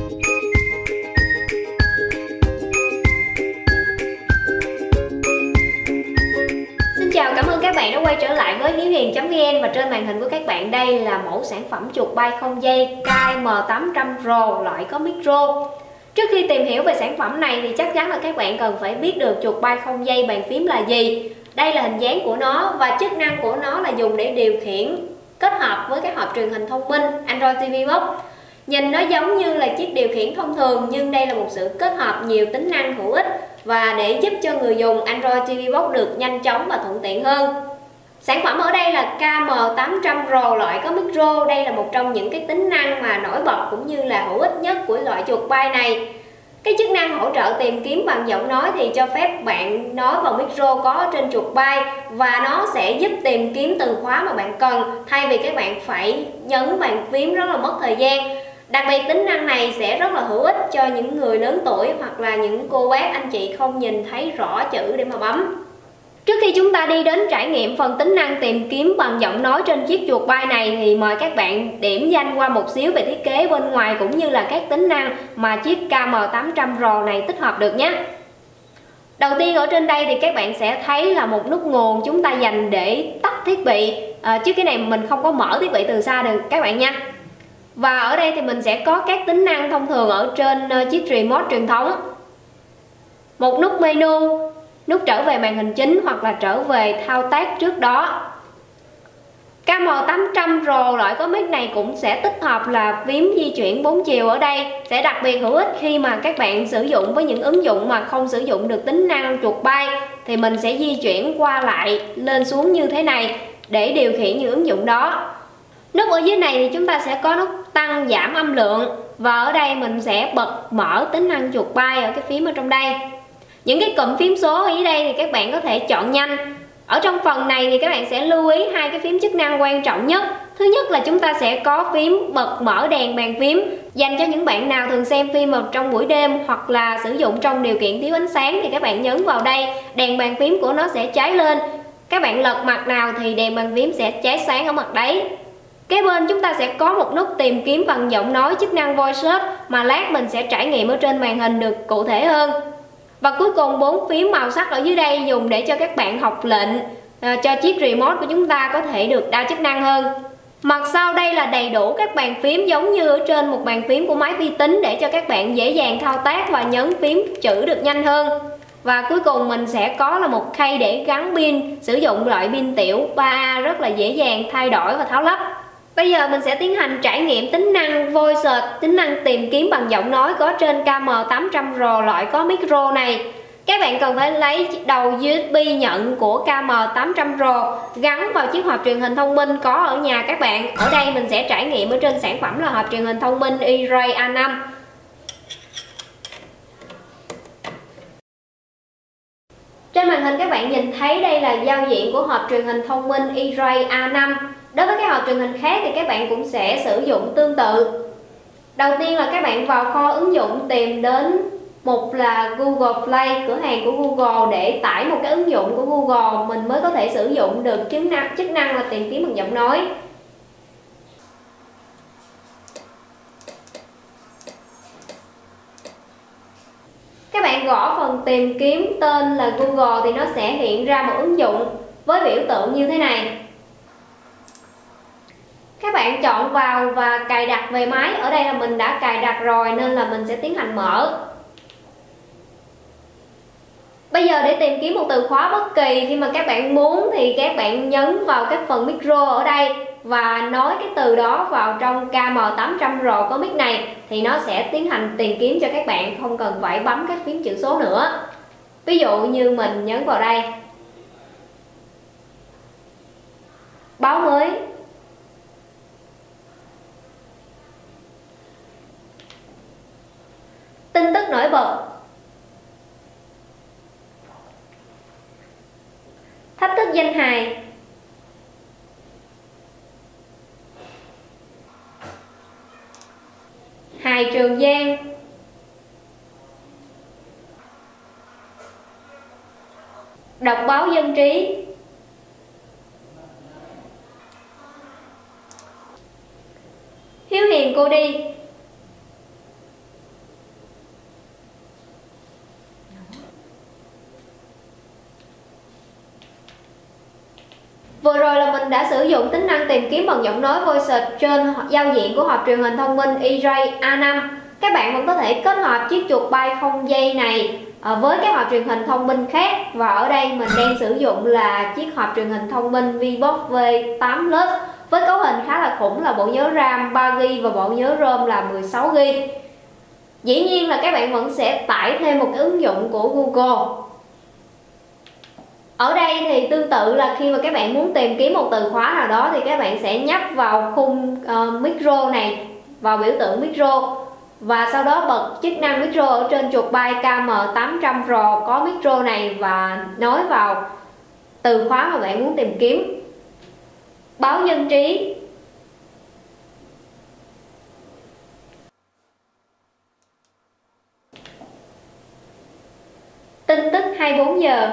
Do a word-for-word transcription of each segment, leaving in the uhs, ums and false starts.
Xin chào, cảm ơn các bạn đã quay trở lại với hiếu hiền chấm vn. Và trên màn hình của các bạn đây là mẫu sản phẩm chuột bay không dây K M tám trăm Pro loại có micro. Trước khi tìm hiểu về sản phẩm này thì chắc chắn là các bạn cần phải biết được chuột bay không dây bàn phím là gì. Đây là hình dáng của nó và chức năng của nó là dùng để điều khiển kết hợp với cái hộp truyền hình thông minh Android ti vi Box. Nhìn nó giống như là chiếc điều khiển thông thường nhưng đây là một sự kết hợp nhiều tính năng hữu ích và để giúp cho người dùng Android ti vi Box được nhanh chóng và thuận tiện hơn. Sản phẩm ở đây là K M tám trăm Pro loại có micro. Đây là một trong những cái tính năng mà nổi bật cũng như là hữu ích nhất của loại chuột bay này. Cái chức năng hỗ trợ tìm kiếm bằng giọng nói thì cho phép bạn nói vào micro có trên chuột bay và nó sẽ giúp tìm kiếm từ khóa mà bạn cần thay vì các bạn phải nhấn bàn phím rất là mất thời gian. Đặc biệt tính năng này sẽ rất là hữu ích cho những người lớn tuổi hoặc là những cô bác anh chị không nhìn thấy rõ chữ để mà bấm. Trước khi chúng ta đi đến trải nghiệm phần tính năng tìm kiếm bằng giọng nói trên chiếc chuột bay này thì mời các bạn điểm danh qua một xíu về thiết kế bên ngoài cũng như là các tính năng mà chiếc K M tám trăm Pro này tích hợp được nhé. Đầu tiên ở trên đây thì các bạn sẽ thấy là một nút nguồn chúng ta dành để tắt thiết bị, à, chứ cái này mình không có mở thiết bị từ xa được các bạn nha. Và ở đây thì mình sẽ có các tính năng thông thường ở trên chiếc remote truyền thống. Một nút menu, nút trở về màn hình chính hoặc là trở về thao tác trước đó. K M tám trăm Pro loại có mic này cũng sẽ tích hợp là phím di chuyển bốn chiều ở đây. Sẽ đặc biệt hữu ích khi mà các bạn sử dụng với những ứng dụng mà không sử dụng được tính năng chuột bay thì mình sẽ di chuyển qua lại lên xuống như thế này để điều khiển những ứng dụng đó. Nút ở dưới này thì chúng ta sẽ có nút tăng giảm âm lượng và ở đây mình sẽ bật mở tính năng chuột bay ở cái phím ở trong đây. Những cái cụm phím số ở dưới đây thì các bạn có thể chọn nhanh. Ở trong phần này thì các bạn sẽ lưu ý hai cái phím chức năng quan trọng nhất. Thứ nhất là chúng ta sẽ có phím bật mở đèn bàn phím dành cho những bạn nào thường xem phim vào trong buổi đêm hoặc là sử dụng trong điều kiện thiếu ánh sáng thì các bạn nhấn vào đây, đèn bàn phím của nó sẽ cháy lên. Các bạn lật mặt nào thì đèn bàn phím sẽ cháy sáng ở mặt đấy. Kế bên chúng ta sẽ có một nút tìm kiếm bằng giọng nói chức năng Voice Search mà lát mình sẽ trải nghiệm ở trên màn hình được cụ thể hơn. Và cuối cùng bốn phím màu sắc ở dưới đây dùng để cho các bạn học lệnh à, cho chiếc remote của chúng ta có thể được đa chức năng hơn. Mặt sau đây là đầy đủ các bàn phím giống như ở trên một bàn phím của máy vi tính để cho các bạn dễ dàng thao tác và nhấn phím chữ được nhanh hơn. Và cuối cùng mình sẽ có là một khay để gắn pin, sử dụng loại pin tiểu ba A rất là dễ dàng thay đổi và tháo lắp. Bây giờ mình sẽ tiến hành trải nghiệm tính năng Voice Search, tính năng tìm kiếm bằng giọng nói có trên K M tám trăm Pro loại có micro này. Các bạn cần phải lấy đầu u ét bê nhận của K M tám trăm Pro gắn vào chiếc hộp truyền hình thông minh có ở nhà các bạn. Ở đây mình sẽ trải nghiệm ở trên sản phẩm là hộp truyền hình thông minh E-Ray A năm. Trên màn hình các bạn nhìn thấy đây là giao diện của hộp truyền hình thông minh E-Ray A năm. Đối với các hộp truyền hình khác thì các bạn cũng sẽ sử dụng tương tự. Đầu tiên là các bạn vào kho ứng dụng tìm đến một là Google Play, cửa hàng của Google để tải một cái ứng dụng của Google mình mới có thể sử dụng được chức năng, chức năng là tìm kiếm bằng giọng nói. Các bạn gõ phần tìm kiếm tên là Google thì nó sẽ hiện ra một ứng dụng với biểu tượng như thế này. Các bạn chọn vào và cài đặt về máy. Ở đây là mình đã cài đặt rồi nên là mình sẽ tiến hành mở. Bây giờ để tìm kiếm một từ khóa bất kỳ khi mà các bạn muốn thì các bạn nhấn vào cái phần micro ở đây và nói cái từ đó vào trong K M tám trăm Pro có mic này thì nó sẽ tiến hành tìm kiếm cho các bạn, không cần phải bấm các phím chữ số nữa. Ví dụ như mình nhấn vào đây, báo mới, tin tức nổi bật, thách thức danh hài, hài Trường Giang, đọc báo Dân Trí, Hiếu Hiền Cô Đi, Vừa rồi là mình đã sử dụng tính năng tìm kiếm bằng giọng nói Voice Search trên giao diện của hộp truyền hình thông minh e ray A năm. Các bạn vẫn có thể kết hợp chiếc chuột bay không dây này với các hộp truyền hình thông minh khác, và ở đây mình đang sử dụng là chiếc hộp truyền hình thông minh Vibox V tám Plus với cấu hình khá là khủng là bộ nhớ RAM ba gi ga bai và bộ nhớ ROM là mười sáu gi ga bai. Dĩ nhiên là các bạn vẫn sẽ tải thêm một cái ứng dụng của Google. Ở đây thì tương tự là khi mà các bạn muốn tìm kiếm một từ khóa nào đó thì các bạn sẽ nhấp vào khung uh, micro này, vào biểu tượng micro, và sau đó bật chức năng micro ở trên chuột bay K M tám trăm Pro có micro này và nói vào từ khóa mà bạn muốn tìm kiếm. Báo dân trí, tin tức hai mươi bốn giờ,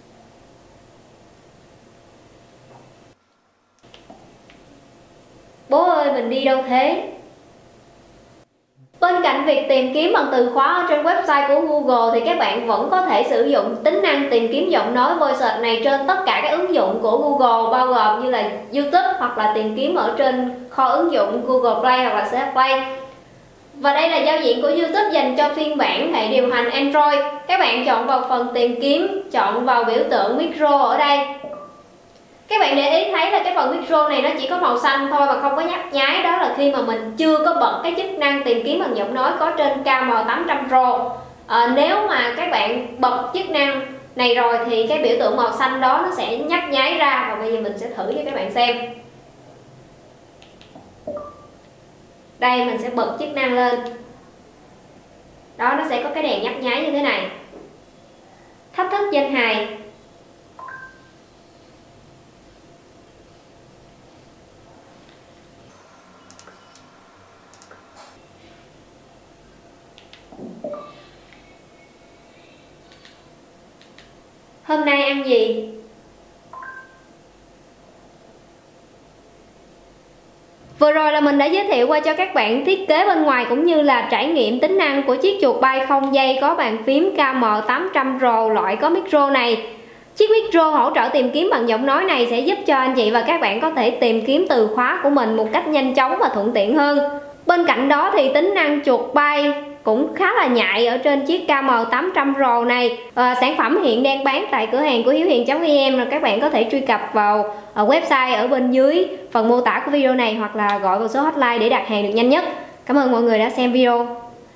bố ơi mình đi đâu thế. Bên cạnh việc tìm kiếm bằng từ khóa ở trên website của Google thì các bạn vẫn có thể sử dụng tính năng tìm kiếm giọng nói Voice Search này trên tất cả các ứng dụng của Google, bao gồm như là YouTube hoặc là tìm kiếm ở trên kho ứng dụng Google Play hoặc là xê hát Play. Và đây là giao diện của YouTube dành cho phiên bản hệ điều hành Android. Các bạn chọn vào phần tìm kiếm, chọn vào biểu tượng micro ở đây. Các bạn để ý thấy là cái phần micro này nó chỉ có màu xanh thôi và không có nhấp nháy, đó là khi mà mình chưa có bật cái chức năng tìm kiếm bằng giọng nói có trên K M tám trăm Pro. À, nếu mà các bạn bật chức năng này rồi thì cái biểu tượng màu xanh đó nó sẽ nhấp nháy ra, và bây giờ mình sẽ thử cho các bạn xem. Đây, mình sẽ bật chức năng lên. Đó, nó sẽ có cái đèn nhấp nháy như thế này. Thách thức danh hài. Hôm nay ăn gì? Vừa rồi là mình đã giới thiệu qua cho các bạn thiết kế bên ngoài cũng như là trải nghiệm tính năng của chiếc chuột bay không dây có bàn phím K M tám trăm Pro loại có micro này. Chiếc micro hỗ trợ tìm kiếm bằng giọng nói này sẽ giúp cho anh chị và các bạn có thể tìm kiếm từ khóa của mình một cách nhanh chóng và thuận tiện hơn. Bên cạnh đó thì tính năng chuột bay cũng khá là nhạy ở trên chiếc K M tám trăm Pro này. À, sản phẩm hiện đang bán tại cửa hàng của hiếu hiền chấm vn, các bạn có thể truy cập vào ở website ở bên dưới phần mô tả của video này hoặc là gọi vào số hotline để đặt hàng được nhanh nhất. Cảm ơn mọi người đã xem video.